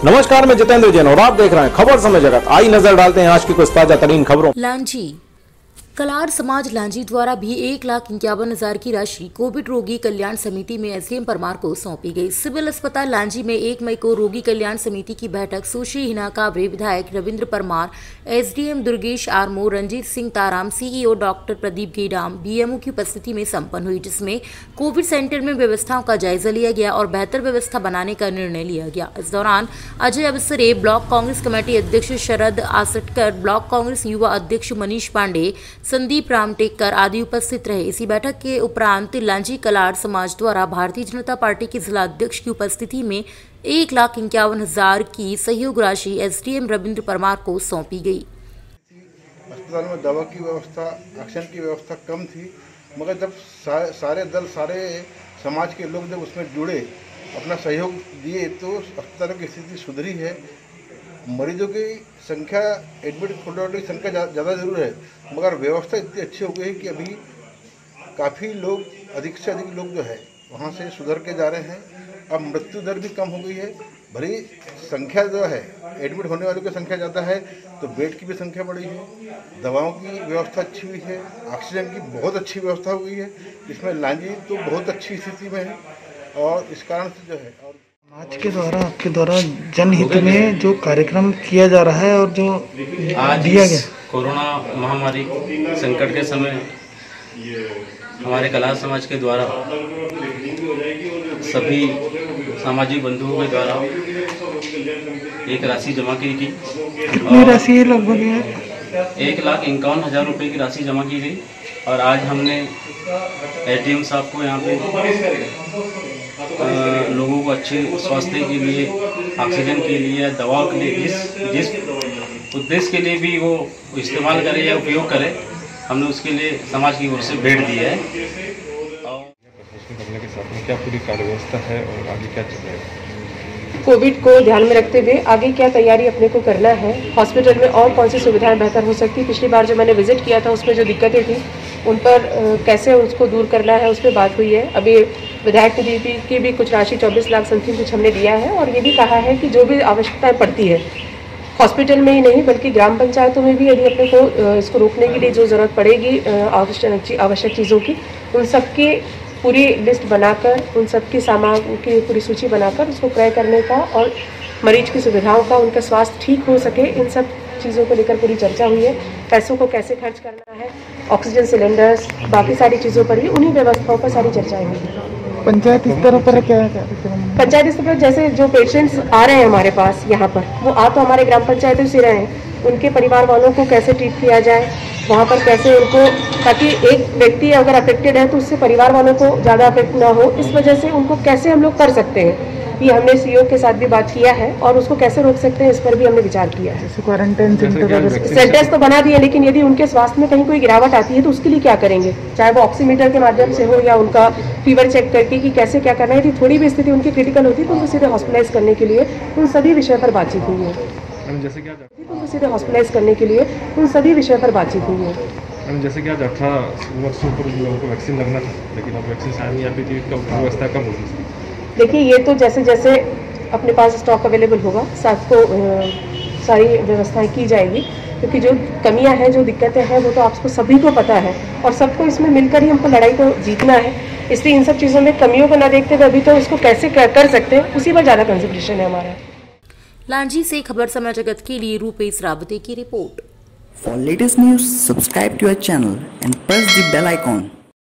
नमस्कार, मैं जितेंद्र जैन और आप देख रहे हैं खबर समय जगत। आई नजर डालते हैं आज की कुछ ताजा तरीन खबरों। लांजी कलार समाज लांजी द्वारा भी 1,51,000 की राशि कोविड रोगी कल्याण समिति में एसडीएम परमार को सौंपी गई। सिविल अस्पताल लांजी में 1 मई को रोगी कल्याण समिति की बैठक सुश्री हिना काबरे, विधायक Ravindra Parmar, SDM Durgesh Armo, Ranjit Singh Taram, CEO doctor Pradeep Gedam, BMO की उपस्थिति में संपन्न हुई, जिसमें कोविड सेंटर में व्यवस्थाओं का जायजा लिया गया और बेहतर व्यवस्था बनाने का निर्णय लिया गया। इस दौरान अजय अवसरे, ब्लॉक कांग्रेस कमेटी अध्यक्ष शरद आसटकर, ब्लॉक कांग्रेस युवा अध्यक्ष मनीष पांडे, संदीप रामटेकर आदि उपस्थित रहे। इसी बैठक के उपरांत लांजी कलार समाज द्वारा भारतीय जनता पार्टी के जिला अध्यक्ष की उपस्थिति में 1,51,000 की सहयोग राशि एसडीएम रविंद्र परमार को सौंपी गई। अस्पताल में दवा की व्यवस्था, ऑक्सीजन की व्यवस्था कम थी, मगर जब सारे समाज के लोग जब उसमें जुड़े, अपना सहयोग दिए, तो अस्पतालों की स्थिति सुधरी है। मरीजों की संख्या, एडमिट की संख्या ज़्यादा जरूर है, मगर व्यवस्था इतनी अच्छी हो गई है कि अभी काफ़ी लोग, अधिक से अधिक लोग जो है वहाँ से सुधर के जा रहे हैं। अब मृत्यु दर भी कम हो गई है। भरी संख्या जो है, एडमिट होने वालों की संख्या ज़्यादा है, तो बेड की भी संख्या बढ़ी है। दवाओं की व्यवस्था अच्छी हुई है, ऑक्सीजन की बहुत अच्छी व्यवस्था हुई है, जिसमें लांजी तो बहुत अच्छी स्थिति में है। और इस कारण से जो है, और समाज के द्वारा, आपके द्वारा जनहित में जो कार्यक्रम किया जा रहा है और जो आज दिया गया, कोरोना महामारी संकट के समय हमारे कलार समाज के द्वारा, सभी सामाजिक बंधुओं के द्वारा एक राशि जमा की गई। कितनी राशि है? लगभग 1,51,000 रुपये की राशि जमा की गई। और आज हमने एसडीएम साहब को यहाँ पे लोगों को अच्छे स्वास्थ्य के लिए, ऑक्सीजन के लिए, दवाओं के लिए, जिस उद्देश्य के लिए भी वो इस्तेमाल करे या उपयोग करे, हमने उसके लिए समाज की ओर से भेंट दी है। करने के साथ में क्या पूरी कार्य व्यवस्था है और आगे क्या चल रहा है? कोविड को ध्यान में रखते हुए आगे क्या तैयारी अपने को करना है, हॉस्पिटल में और कौन सी सुविधाएं बेहतर हो सकती। पिछली बार जो मैंने विजिट किया था उसमें जो दिक्कतें थी उन पर कैसे उसको दूर करना है, उस पर बात हुई है। अभी विधायक दीदी की भी कुछ राशि 24 लाख समथिंग कुछ हमने दिया है, और ये भी कहा है कि जो भी आवश्यकताएं पड़ती है हॉस्पिटल में ही नहीं बल्कि ग्राम पंचायतों में भी, यदि अपने को इसको रोकने के लिए जो ज़रूरत पड़ेगी आवश्यक चीज़ों की, उन सब की पूरी लिस्ट बनाकर, उन सब की सामान की पूरी सूची बनाकर उसको क्रय करने का और मरीज की सुविधाओं का, उनका स्वास्थ्य ठीक हो सके, इन सब चीज़ों को लेकर पूरी चर्चा हुई है। पैसों को कैसे खर्च करना है, ऑक्सीजन सिलेंडर्स, बाकी सारी चीज़ों पर ही, उन्हीं व्यवस्थाओं पर सारी चर्चाएं हुई। पंचायत स्तर पर क्या है? पंचायत स्तर पर जैसे जो पेशेंट्स आ रहे हैं हमारे पास यहाँ पर, वो आ तो हमारे ग्राम पंचायतों से रहे हैं, उनके परिवार वालों को कैसे ट्रीट किया जाए, वहाँ पर कैसे उनको, ताकि एक व्यक्ति अगर अफेक्टेड है तो उससे परिवार वालों को ज़्यादा अफेक्ट ना हो, इस वजह से उनको कैसे हम लोग कर सकते हैं, ये हमने सीईओ के साथ भी बात किया है, और उसको कैसे रोक सकते हैं इस पर भी हमने विचार किया है। क्वारंटाइन सेंटर्स तो बना दिए, लेकिन यदि उनके स्वास्थ्य में कहीं कोई गिरावट आती है तो उसके लिए क्या करेंगे, चाहे वो ऑक्सीमीटर के माध्यम से हो या उनका फीवर चेक करके कि कैसे क्या करना है। यदि थोड़ी भी स्थिति उनकी क्रिटिकल होती है तो उनको सीधे हॉस्पिटलाइज करने के लिए उन सभी विषय पर बातचीत हुई है। उनको सीधे हॉस्पिटलाइज करने के लिए उन सभी विषय पर बातचीत हुई है। जैसे कि आज 18 वर्षों पर जो हमको वैक्सीन लगना था, लेकिन अब वैक्सीन शायद नहीं आ पाई थी, व्यवस्था कम होगी। देखिए, ये तो जैसे जैसे अपने पास स्टॉक अवेलेबल होगा सबको सारी व्यवस्थाएं की जाएगी, क्योंकि जो कमियां हैं, जो दिक्कतें हैं, वो तो आपको सभी को पता है और सबको इसमें मिलकर ही हमको लड़ाई को जीतना है। इसलिए इन सब चीज़ों में कमियों को न देखते हुए अभी तो इसको कैसे कर सकते हैं, उसी पर ज़्यादा कंसंट्रेशन है हमारा। लांजी से खबर समय जगत के लिए रूपेश रावते की report. For latest news, subscribe to our channel and press the bell icon.